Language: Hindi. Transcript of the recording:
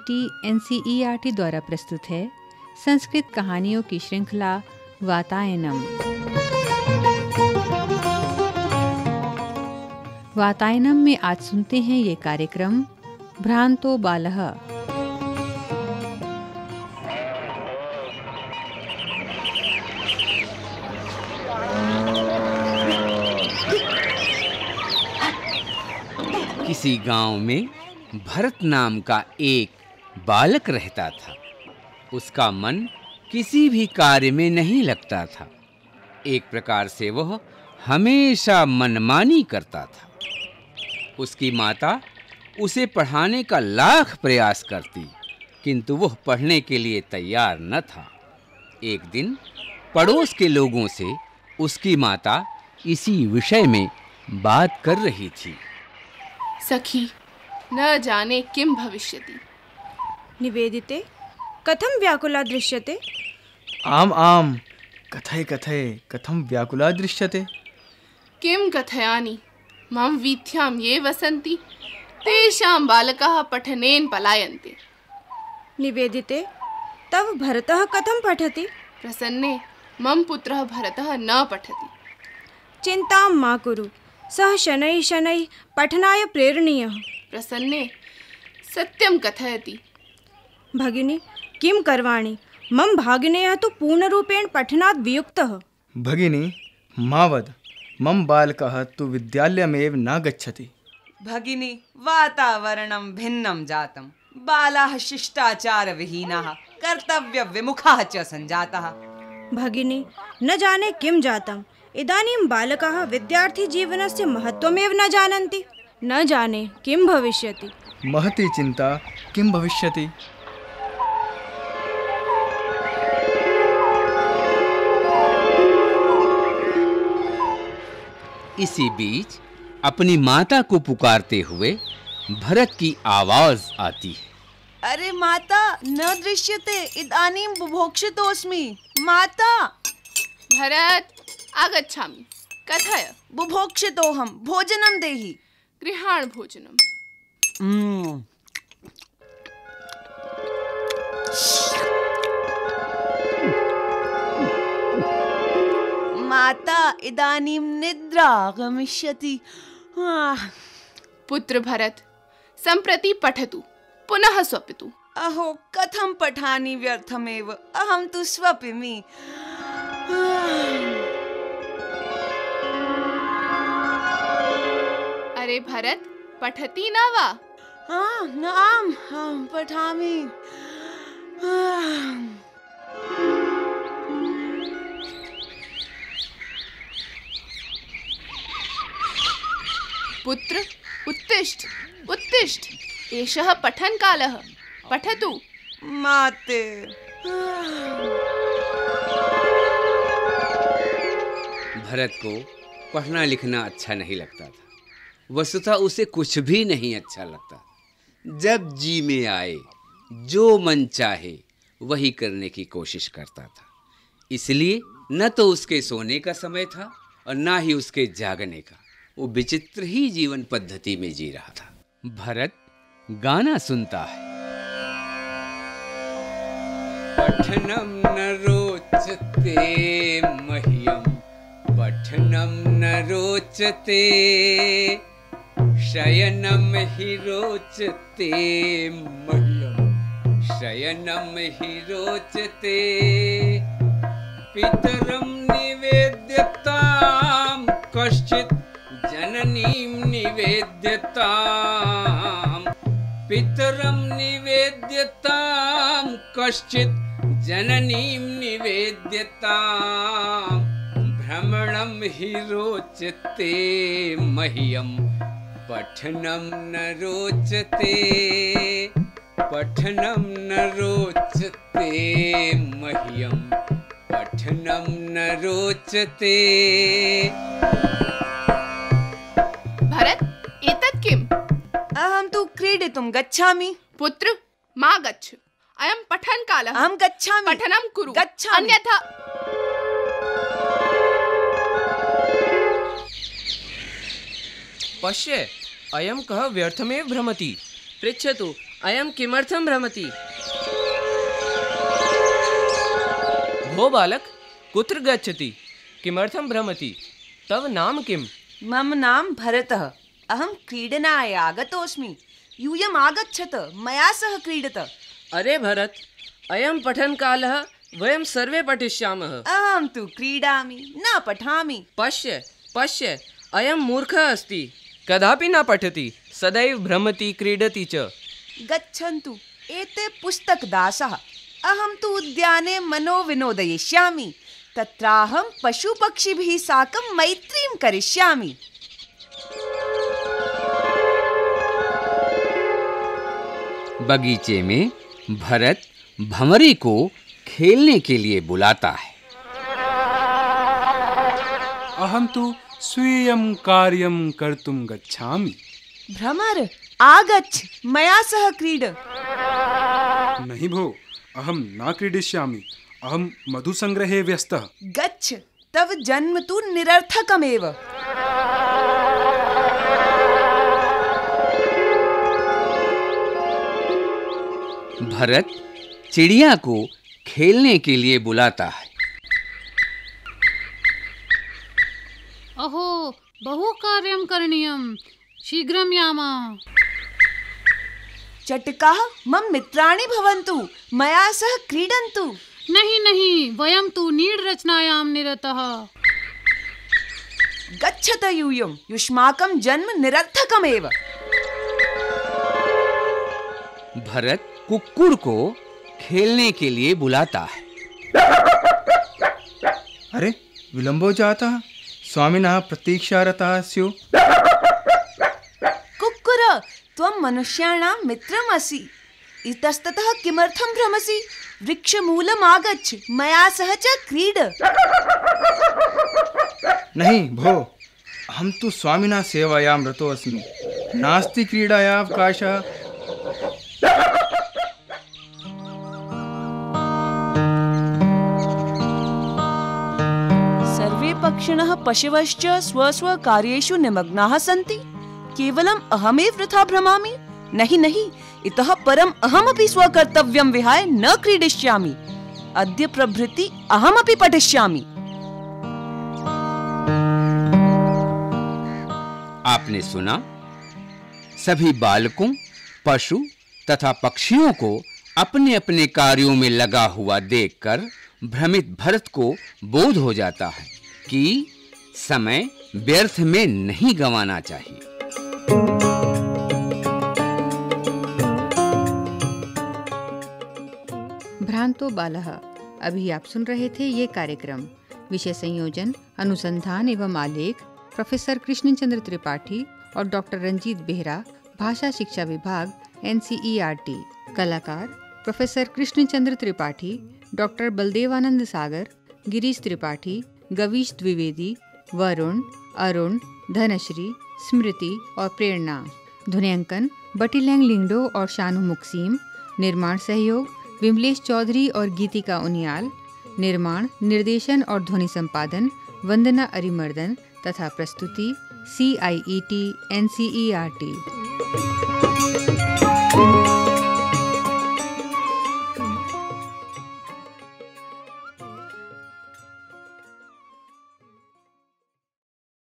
ICT NCERT द्वारा प्रस्तुत है संस्कृत कहानियों की श्रृंखला वातायनम। वातायनम में आज सुनते हैं ये कार्यक्रम भ्रांतो बालः। किसी गांव में भरत नाम का एक बालक रहता था। उसका मन किसी भी कार्य में नहीं लगता था। एक प्रकार से वह हमेशा मनमानी करता था। उसकी माता उसे पढ़ाने का लाख प्रयास करती, किंतु वह पढ़ने के लिए तैयार न था। एक दिन पड़ोस के लोगों से उसकी माता इसी विषय में बात कर रही थी। सखी, न जाने किं भविष्यति। निवेदिते, कथं व्याकुला दृश्यते? आम आम, कथय कथय, कथं व्याकुला दृश्यते। किं कथयानि, मम वीथ्यां ये वसन्ति तेषां बालकाः पठनेन पलायन्ते। निवेदिते, तव भरतः कथं पठति? प्रसन्ने, मम पुत्रः भरतः न पठति। चिन्तां मा कुरु, सः शनैः शनैः पठनाय प्रेरणीयः। प्रसन्ने, सत्यं कथयति। भगिनी, किं करवाणि? मम भागिनेयः तु पूर्णरूपेण पठनात् वियुक्तः। भगिनी, मा वद, मम बालकः तु विद्यालयमेव न गच्छति। भगिनी, वातावरणं भिन्नं जातं। बालाः शिष्टाचारविहीनाः, कर्तव्यविमुखाः च सञ्जाताः। भगिनी, न जाने किं जातम्। इदानीं बालकाः विद्यार्थीजीवनस्य महत्त्वमेव न जानन्ति। न जाने किं भविष्यति। महती चिंता किं भविष्यति। इसी बीच अपनी माता को पुकारते हुए भरत की आवाज आती है। अरे माता, न दृश्यते, इदानीं बुभोक्षितोऽस्मि। माता! भरत, आगच्छामि। कथय। बुभोक्षितोऽहं, भोजनं देहि। गृहाण भोजनम्। माता, इदानीं निद्रा गमिष्यति। पुत्र भरत, सम्प्रति पठतु, पुनः स्वपितु। अहो, कथं पठानि व्यर्थमेव, अहं तु स्वपिमि। अरे भरत, पठति न वा? आम्, पठामि। पुत्र, उत्तिष्ठ, उत्तिष्ठ, एषः पठनकालः, पठतु। माते। भरत को पढ़ना लिखना अच्छा नहीं लगता था। वस्तुतः उसे कुछ भी नहीं अच्छा लगता। जब जी में आए, जो मन चाहे वही करने की कोशिश करता था। इसलिए न तो उसके सोने का समय था और न ही उसके जागने का। वो विचित्र ही जीवन पद्धति में जी रहा था। भरत गाना सुनता है। पठनम न रोचते मह्यम, पठनम न रोचते, शयनम हि रोचते मह्यम, शयनम हि रोचते, पितरम निवेद्यतां कश्चित् जननीं निवेद्यतां, पितरं निवेद्यतां कश्चित् जननीं निवेद्यतां, भ्रमणं हि रोचते मह्यं, पठनं न रोचते, पठनं न रोचते मह्यं, पठनं न रोचते। भरत, एतत् किम्? अहं तु क्रीडितुं गच्छामि। पुत्र, मा गच्छ, अयं पठनकालः। अहं गच्छामि। पठनं कुरु, गच्छामि। अन्यथा। पश्य, अयं कः व्यर्थमेव भ्रमति। पृच्छतु, अयं किमर्थं भ्रमति? भो बालक, कुत्र गच्छति? किमर्थं भ्रमति? तव नाम किम्? मम नाम भरतः। अहं क्रीडनाय आगतोऽस्मि। यूयम् आगच्छत, मया सह क्रीडत। अरे भरत, अयं पठनकालः, वयं सर्वे पठिष्यामः। अहं तु क्रीडामि, न पठामि। पश्य पश्य, अयं मूर्खः अस्ति, कदापि न पठति, सदैव भ्रमति क्रीडति च। गच्छन्तु, एते पुस्तकदासः। अहं तु उद्याने मनोविनोदयिष्यामि। तत्राहं पशुपक्षिभिः साकं मैत्रीं करिष्यामि। बगीचे में भरत भंवरे को खेलने के लिए बुलाता है। अहं तु स्वीयं कार्यं कर्तुं गच्छामि। भ्रमर, आगच्छ, मया सह क्रीड। नहि भो, अहं न क्रीडिष्यामि। अहं मधुसंग्रहे व्यस्तः। गच्छ, तव जन्म तु निरर्थकमेव। भरत चिड़िया को खेलने के लिए बुलाता है। अहो, बहु कार्यं करणीयं, शीघ्रं यामः। चटकाः मम मित्राणि भवन्तु, मया सह क्रीडन्तु। नहीं नहीं, वयं तु नीडरचनायां निरतः। गच्छत यूयं, युष्माकं जन्म निरर्थकमेव। भरत कुक्कुर को खेलने के लिए बुलाता है। अरे विलंबो जातः, स्वामिनः प्रतीक्षारताः स्युः। कुक्कुर, त्वं मनुष्याणां मित्रम् असि। इतस्ततः किमर्थं भ्रमसि? वृक्षमूलम् आगच्छ, मया सह च क्रीड। नहीं भो, अहं तु स्वामिनः सेवायां रतो अस्मि। नास्ति क्रीडायाः अवकाशः। सर्वे पक्षिणः पशवश्च स्वस्वकार्येषु निमग्नाः सन्ति। केवलम् अहमेव वृथा भ्रमामि? नहीं नहीं, इतः परम् अहमपि स्वकर्तव्यं विहाय न क्रीडिष्यामि। अद्य प्रभृति अहमपि पठिष्यामि। आपने सुना, सभी बालकों, पशु तथा पक्षियों को अपने अपने कार्यों में लगा हुआ देखकर भ्रमित भरत को बोध हो जाता है कि समय व्यर्थ में नहीं गंवाना चाहिए। भ्रांतो बालः। अभी आप सुन रहे थे ये कार्यक्रम। विषय संयोजन, अनुसंधान एवं आलेख प्रोफेसर कृष्णचंद्र त्रिपाठी और डॉक्टर रंजीत बेहरा, भाषा शिक्षा विभाग, NCERT। कलाकार प्रोफेसर कृष्णचंद्र त्रिपाठी, डॉक्टर बलदेवानंद सागर, गिरीश त्रिपाठी, गवीश द्विवेदी, वरुण, अरुण, धनश्री, स्मृति और प्रेरणा। ध्वनियांकन बटीलैंग लिंगडो और शानू मुक्सीम। निर्माण सहयोग विमलेश चौधरी और गीतिका उनियाल। निर्माण, निर्देशन और ध्वनि संपादन वंदना अरिमर्दन तथा प्रस्तुति CIET NCERT।